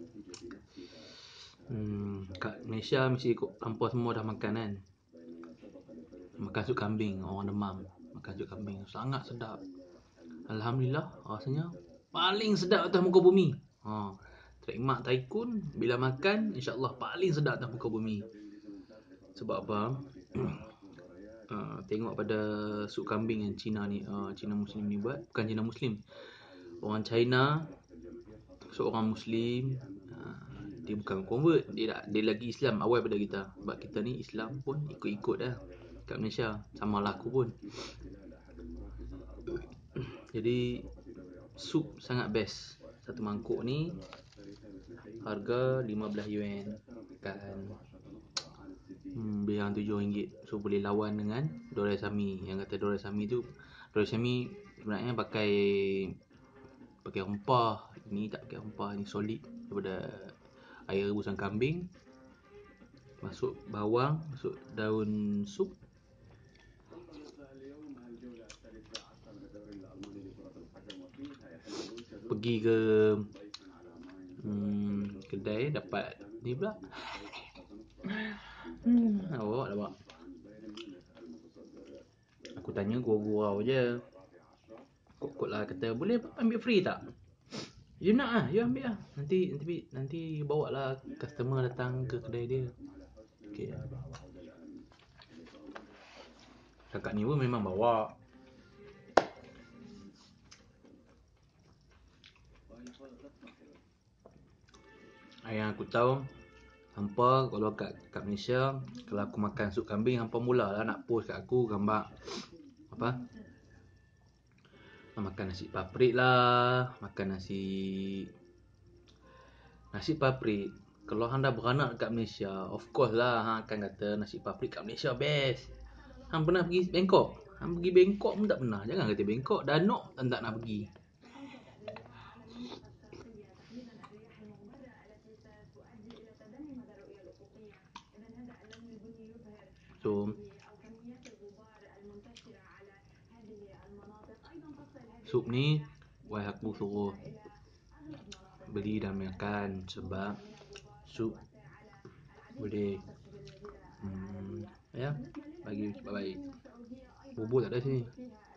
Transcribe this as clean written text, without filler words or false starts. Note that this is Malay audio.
Kat Malaysia mesti hampa semua dah makan kan. Makan sup kambing, orang demam makan sup kambing, sangat sedap. Alhamdulillah, rasanya paling sedap atas muka bumi. Trademark Tycoon, bila makan insya-Allah paling sedap atas muka bumi. Sebab apa? Tengok pada sup kambing yang Cina ni, Cina Muslim ni buat. Bukan Cina Muslim, orang China, seorang Muslim. Dia bukan convert, dia lagi Islam awal pada kita. Sebab kita ni Islam pun ikut-ikut dah kat Malaysia, sama lah aku pun. Jadi sup sangat best. Satu mangkuk ni harga 15 yuan kan, bilang RM7. So boleh lawan dengan Doraisami. Yang kata Doraisami tu, Doraisami sebenarnya pakai rempah. Ni tak pakai rempah, ni solid daripada air rebusan kambing, masuk bawang, masuk daun sup, pergi ke kedai dapat ni pula. Awak dapat. Aku tanya gurau-gurau je. Kot lah kata, boleh ambil free tak? You nak ah, you ambil lah. Nanti bawa lah customer datang ke kedai dia. Okey. Kakak ni pun memang bawa. Yang aku tahu, hampa kalau kat Malaysia, kalau aku makan sup kambing, hampa mulalah nak post kat aku gambar apa? Makan nasi paprik lah, makan nasi paprik. Kalau hang dah beranak kat Malaysia, of course lah hang akan kata nasi paprik kat Malaysia best. Hang pernah pergi Bangkok? Hang pergi Bangkok pun tak pernah. Jangan kata Bangkok, Danok tak nak pergi. So sup ni wife aku suruh beli dan makan sebab sup boleh ya bagi baik. Bubur tak ada sini.